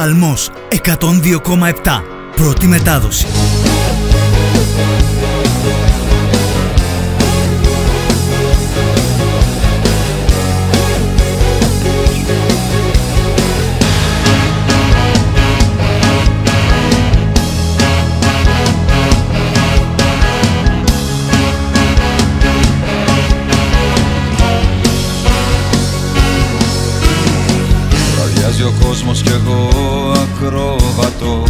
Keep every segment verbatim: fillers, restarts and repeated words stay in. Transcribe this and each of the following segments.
Αλμός εκατόν δύο κόμμα επτά. Πρώτη μετάδοση. Βραδιάζει ο κόσμος κι εγώ ακρόβατο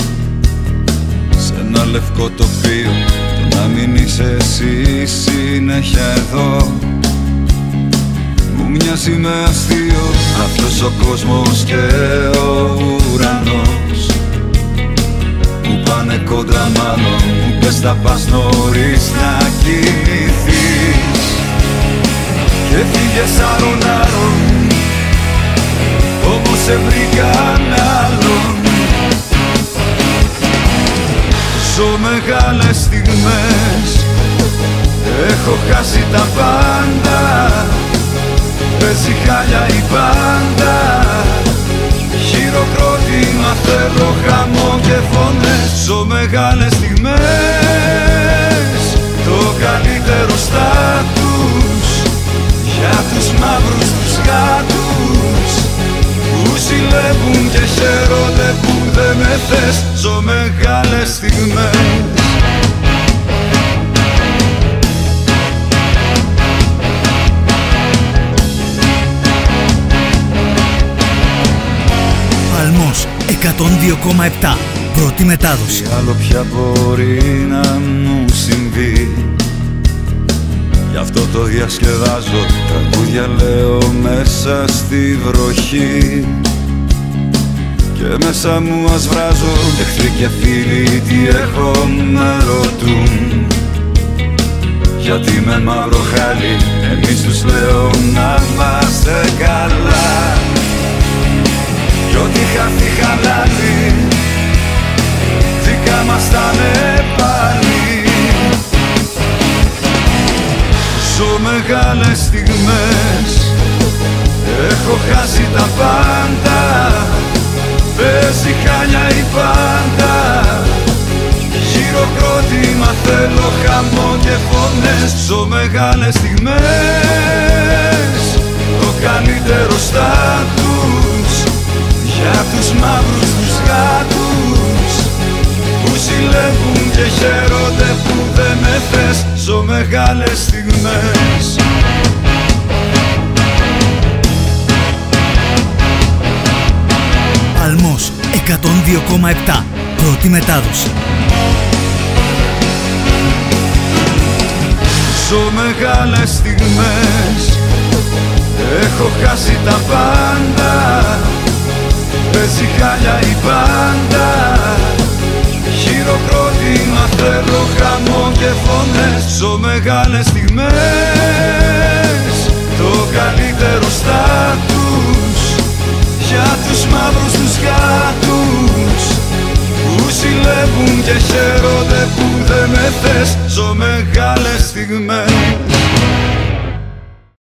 σε ένα λευκό τοπίο. Το να μην είσαι εσύ συνέχεια εδώ μου μοιάζει με αστείο. Αυτός ο κόσμος και ο ουρανός μου πάνε κόντρα μάλλον. Μου πες θα πας νωρίς να κοιμηθείς και φύγες άρον-άρον όπως σε βρήκαν άλλον. Ζω μεγάλες στιγμές, έχω χάσει τα πάντα. Παίζει χάλια η πάντα, χειροκρότημα θέλω, χαμό και φωνές. Ζω μεγάλες στιγμές, το καλύτερο στάτους για τους μαύρους τους γάτους που ζηλεύουν και χαίρονται που δεν με θες. Ζω μεγάλες στιγμές. Αλμός εκατόν δύο κόμμα επτά. Πρώτη μετάδοση. Τι άλλο πια μπορεί να μου συμβεί, γι' αυτό το διασκεδάζω, τραγούδια λέω μέσα στη βροχή. Και μέσα μου ας βράζω, εχθροί και φίλοι τι έχω με ρωτούν, γιατί με μαύρο χάλι εμείς τους λέω να είμαστε καλά. Κι ό,τι χαθεί χαλάλι, δικά μας τα είναι πάλι. Ζω μεγάλες στιγμές, έχω χάσει τα πάντα. Παίζει χάλια η πάντα, χειροκρότημα θέλω, χαμό και φωνές. Ζω μεγάλες στιγμές, το καλύτερο στάτους για τους μαύρους τους γάτους που ζηλεύουν και χαίρονται που δεν με θες. Ζω μεγάλες στιγμές. Αλμός εκατόν δύο κόμμα επτά. Πρώτη μετάδοση. Ζω μεγάλες στιγμές, έχω χάσει τα πάντα. Παίζει χάλια η πάντα, χειροκρότημα θέλω, χαμό και φωνές. Ζω μεγάλες στιγμές, το καλύτερο στάτους για τους μαύρους τους γάτους που ζηλεύουν και χαίρονται που δεν με θες. Ζω μεγάλες στιγμές.